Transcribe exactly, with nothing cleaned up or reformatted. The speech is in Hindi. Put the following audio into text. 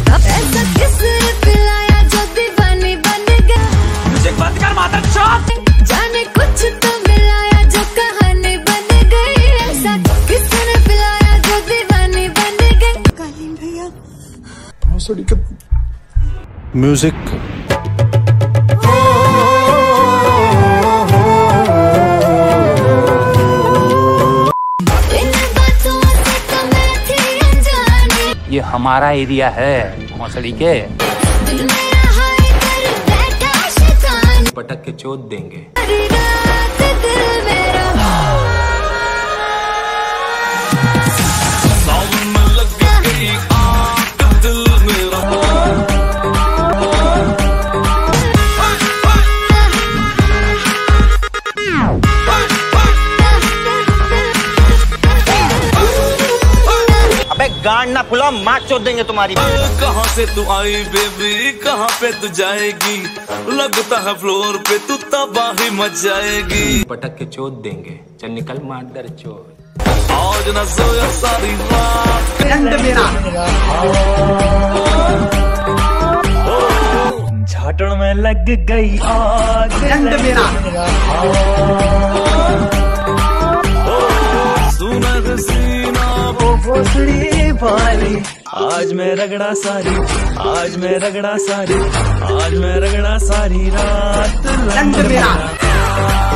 ऐसा किसने पिलाया जो दीवानी बन गया। मुझे बंद कर माता चौथ। जाने कुछ तो मिलाया जो कहानी बन गई। ऐसा किसने पिलाया जो दीवानी बन गई। कालीन भैया म्यूजिक ये हमारा एरिया है मौसड़ी के। पटक के चोट देंगे। गांड ना फुला, मार चोट देंगे तुम्हारी। कहाँ से तू आई बेबी, कहाँ पे तू जाएगी, लगता है फ्लोर पे तू तबाही मच जाएगी। पटक के चोट देंगे, चल निकल मार दर चोट। आज न सोया सारी रात, झाटड़ में लग गई आग मेरा। सुनर सीना वो भोसड़ी वाली, आज मैं रगड़ा सारी, आज मैं रगड़ा सारी, आज मैं रगड़ा सारी रात।